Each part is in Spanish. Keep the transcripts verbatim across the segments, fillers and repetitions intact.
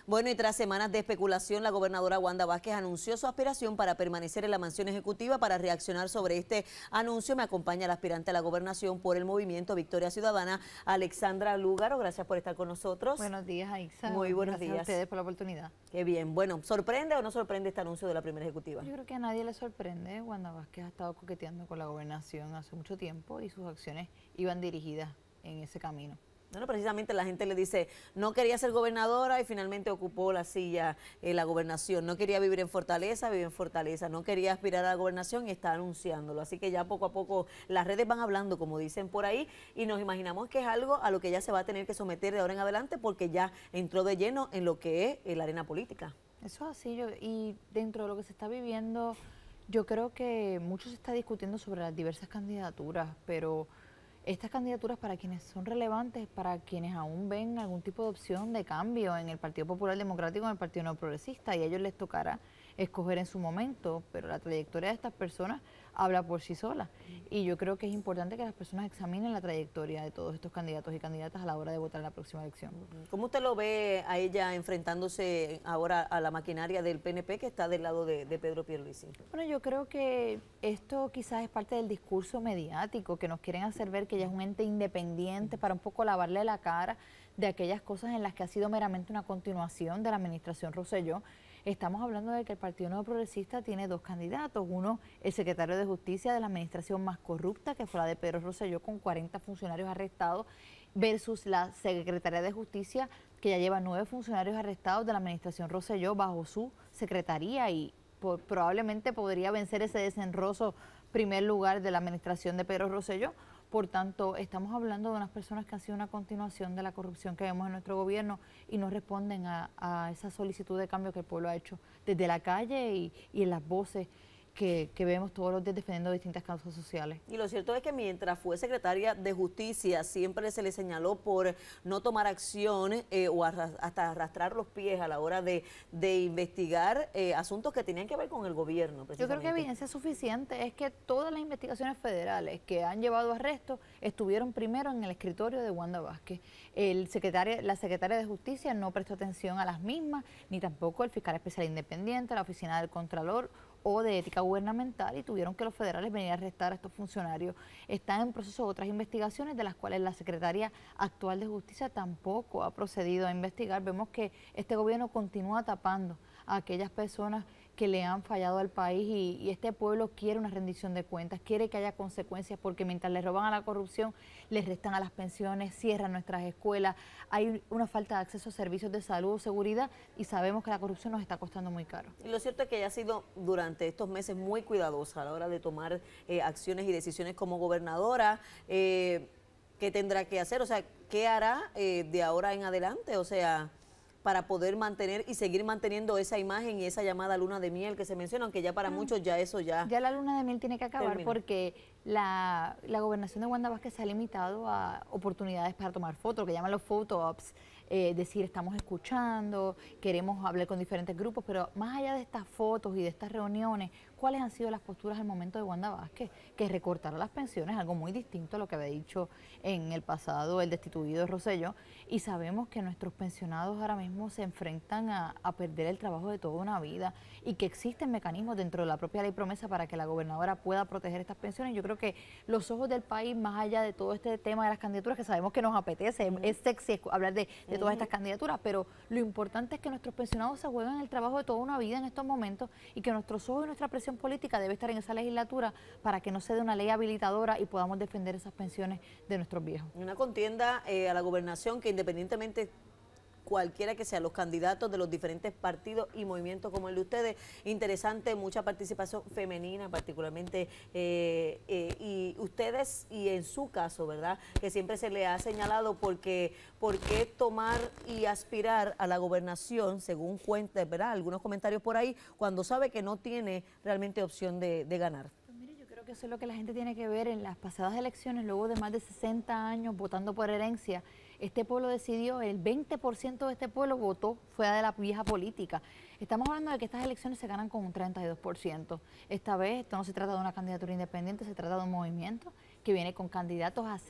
Bueno, y tras semanas de especulación, la gobernadora Wanda Vázquez anunció su aspiración para permanecer en la mansión ejecutiva. Para reaccionar sobre este anuncio, me acompaña la aspirante a la gobernación por el movimiento Victoria Ciudadana, Alexandra Lúgaro. Gracias por estar con nosotros. Buenos días, Aixa. Muy buenos Gracias días. a ustedes por la oportunidad. Qué bien. Bueno, ¿sorprende o no sorprende este anuncio de la primera ejecutiva? Yo creo que a nadie le sorprende. Wanda Vázquez ha estado coqueteando con la gobernación hace mucho tiempo y sus acciones iban dirigidas en ese camino. Bueno, precisamente la gente le dice, no quería ser gobernadora y finalmente ocupó la silla en la gobernación. No quería vivir en Fortaleza, vive en Fortaleza. No quería aspirar a la gobernación y está anunciándolo. Así que ya poco a poco las redes van hablando, como dicen por ahí, y nos imaginamos que es algo a lo que ella se va a tener que someter de ahora en adelante porque ya entró de lleno en lo que es la arena política. Eso es así, yo, y dentro de lo que se está viviendo, yo creo que mucho se está discutiendo sobre las diversas candidaturas, pero estas candidaturas para quienes son relevantes, para quienes aún ven algún tipo de opción de cambio en el Partido Popular Democrático, en el Partido No Progresista, y a ellos les tocará escoger en su momento, pero la trayectoria de estas personas habla por sí sola. Y yo creo que es importante que las personas examinen la trayectoria de todos estos candidatos y candidatas a la hora de votar en la próxima elección. ¿Cómo usted lo ve a ella enfrentándose ahora a la maquinaria del P N P que está del lado de, de Pedro Pierluisi? Bueno, yo creo que esto quizás es parte del discurso mediático, que nos quieren hacer ver que ella es un ente independiente para un poco lavarle la cara de aquellas cosas en las que ha sido meramente una continuación de la administración Rosselló. Estamos hablando de que el Partido Nuevo Progresista tiene dos candidatos, uno el secretario de Justicia de la administración más corrupta, que fue la de Pedro Rosselló, con cuarenta funcionarios arrestados, versus la secretaria de Justicia, que ya lleva nueve funcionarios arrestados de la administración Rosselló bajo su secretaría, y por, probablemente podría vencer ese desenroso primer lugar de la administración de Pedro Rosselló. Por tanto, estamos hablando de unas personas que han sido una continuación de la corrupción que vemos en nuestro gobierno y no responden a, a esa solicitud de cambio que el pueblo ha hecho desde la calle y, y en las voces que, que vemos todos los días defendiendo distintas causas sociales. Y lo cierto es que mientras fue secretaria de Justicia siempre se le señaló por no tomar acción eh, o arras, hasta arrastrar los pies a la hora de, de investigar eh, asuntos que tenían que ver con el gobierno. Yo creo que evidencia suficiente es que todas las investigaciones federales que han llevado a arresto estuvieron primero en el escritorio de Wanda Vázquez. El secretario, la secretaria de Justicia no prestó atención a las mismas, ni tampoco el fiscal especial independiente, la oficina del Contralor o de ética gubernamental, y tuvieron que los federales venir a arrestar a estos funcionarios. Están en proceso otras investigaciones de las cuales la secretaria actual de Justicia tampoco ha procedido a investigar. Vemos que este gobierno continúa tapando a aquellas personas que le han fallado al país y, y este pueblo quiere una rendición de cuentas, quiere que haya consecuencias, porque mientras le roban a la corrupción, les restan a las pensiones, cierran nuestras escuelas, hay una falta de acceso a servicios de salud o seguridad, y sabemos que la corrupción nos está costando muy caro. Y lo cierto es que ella ha sido durante estos meses muy cuidadosa a la hora de tomar eh, acciones y decisiones como gobernadora. Eh, ¿Qué tendrá que hacer? O sea, ¿qué hará eh, de ahora en adelante? O sea, para poder mantener y seguir manteniendo esa imagen y esa llamada luna de miel que se menciona, aunque ya para muchos ya eso ya... Ya la luna de miel tiene que acabar termina. Porque la, la gobernación de Wanda Vázquez se ha limitado a oportunidades para tomar fotos, lo que llaman los photo ops, eh, decir estamos escuchando, queremos hablar con diferentes grupos, pero más allá de estas fotos y de estas reuniones, ¿cuáles han sido las posturas al momento de Wanda Vázquez? Que recortar las pensiones, algo muy distinto a lo que había dicho en el pasado el destituido Rosselló, y sabemos que nuestros pensionados ahora mismo se enfrentan a, a perder el trabajo de toda una vida y que existen mecanismos dentro de la propia ley promesa para que la gobernadora pueda proteger estas pensiones. Yo creo que los ojos del país, más allá de todo este tema de las candidaturas, que sabemos que nos apetece, uh-huh. es sexy hablar de, de uh-huh. todas estas candidaturas, pero lo importante es que nuestros pensionados se juegan el trabajo de toda una vida en estos momentos y que nuestros ojos y nuestra presión política debe estar en esa legislatura para que no se dé una ley habilitadora y podamos defender esas pensiones de nuestros viejos. Una contienda eh, a la gobernación que independientemente cualquiera que sean los candidatos de los diferentes partidos y movimientos como el de ustedes, interesante, mucha participación femenina particularmente, eh, eh, y ustedes, y en su caso, ¿verdad?, que siempre se le ha señalado porque por qué tomar y aspirar a la gobernación, según cuenta, ¿verdad?, algunos comentarios por ahí, cuando sabe que no tiene realmente opción de, de ganar. Creo que eso es lo que la gente tiene que ver. En las pasadas elecciones, luego de más de sesenta años votando por herencia, este pueblo decidió, el veinte por ciento de este pueblo votó fuera de la vieja política. Estamos hablando de que estas elecciones se ganan con un treinta y dos por ciento. Esta vez esto no se trata de una candidatura independiente, se trata de un movimiento que viene con candidatos a ser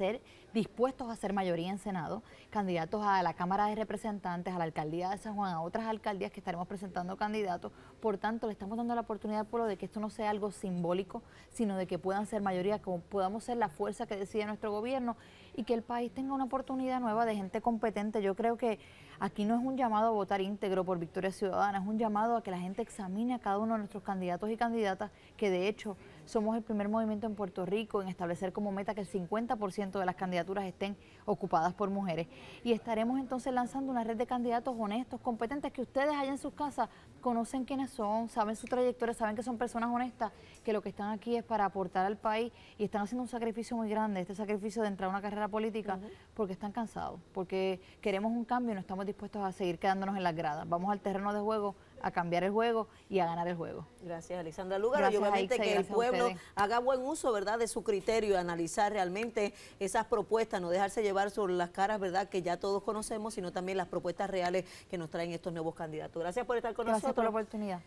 dispuestos a ser mayoría en Senado, candidatos a la Cámara de Representantes, a la Alcaldía de San Juan, a otras alcaldías que estaremos presentando candidatos. Por tanto, le estamos dando la oportunidad al pueblo de que esto no sea algo simbólico, sino de que puedan ser mayoría, como podamos ser la fuerza que decide nuestro gobierno y que el país tenga una oportunidad nueva de gente competente. Yo creo que aquí no es un llamado a votar íntegro por Victoria Ciudadana, es un llamado a que la gente examine a cada uno de nuestros candidatos y candidatas, que de hecho somos el primer movimiento en Puerto Rico en establecer como meta que el cincuenta por ciento de las candidaturas estén ocupadas por mujeres. Y estaremos entonces lanzando una red de candidatos honestos, competentes, que ustedes allá en sus casas conocen quiénes son, saben su trayectoria, saben que son personas honestas, que lo que están aquí es para aportar al país y están haciendo un sacrificio muy grande, este sacrificio de entrar a una carrera política, uh-huh. porque están cansados, porque queremos un cambio y no estamos dispuestos a seguir quedándonos en las gradas. Vamos al terreno de juego a cambiar el juego y a ganar el juego. Gracias, Alexandra Lúgaro. Y obviamente Aixa, que el pueblo haga buen uso, ¿verdad?, de su criterio y analizar realmente esas propuestas, no dejarse llevar sobre las caras, ¿verdad?, que ya todos conocemos, sino también las propuestas reales que nos traen estos nuevos candidatos. Gracias por estar con Gracias nosotros. por la oportunidad.